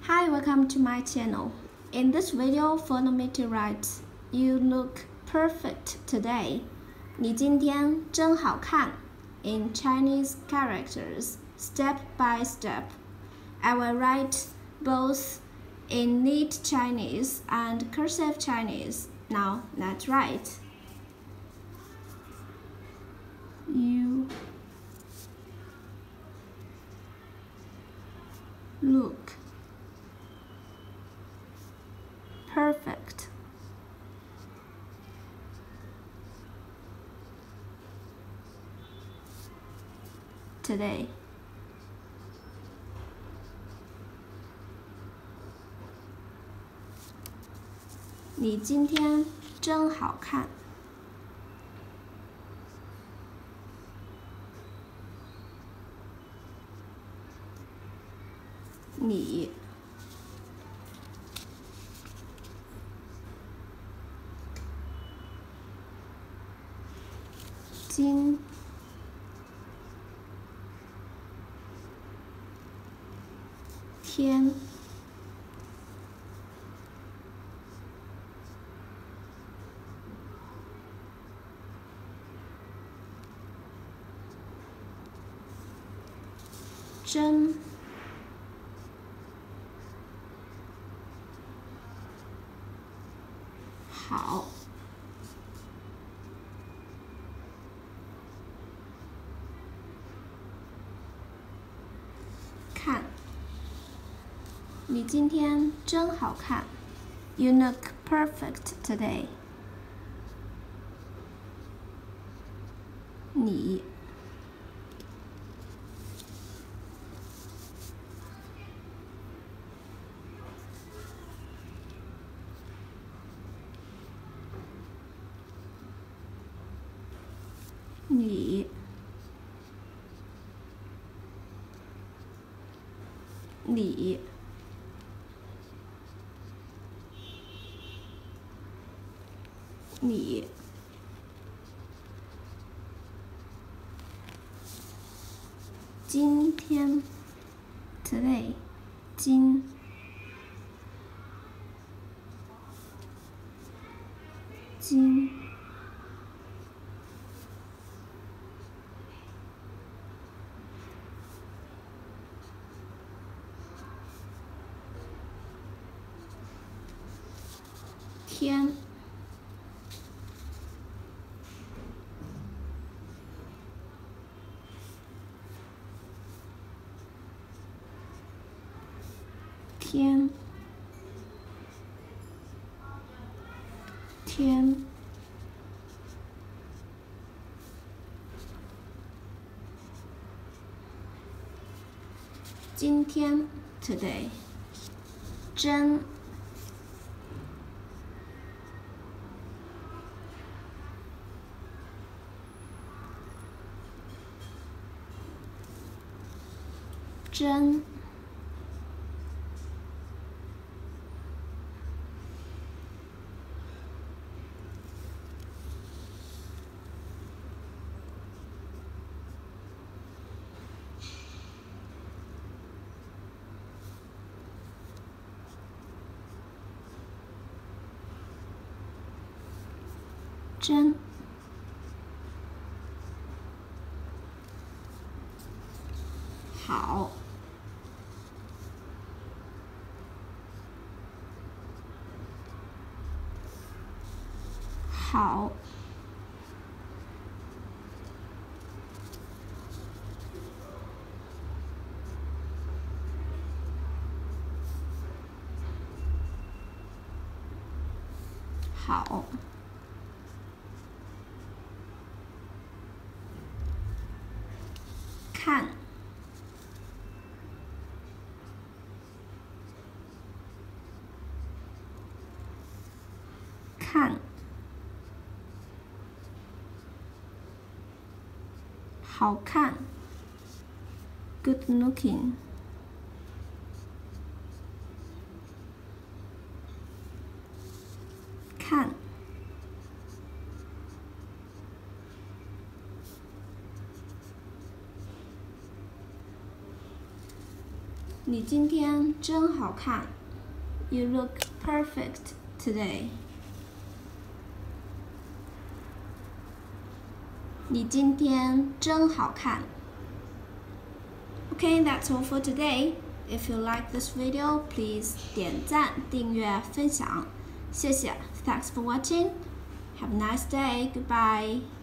Hi, welcome to my channel. In this video, follow me to write "You look perfect today." 你今天真好看 in Chinese characters, step by step. I will write both in neat Chinese and cursive Chinese. Now, let's write. You look perfect today.你今天真好看。你今天真好看。你今天真好看。You look perfect today. 你你你你今天 today 今天天天今天 today 真真真好好好看看好看 good looking 看你今天真好看。You look perfect today. 你今天真好看。Okay, that's all for today. If you like this video, please 点赞、订阅、分享。谢谢。Thanks for watching. Have a nice day. Goodbye.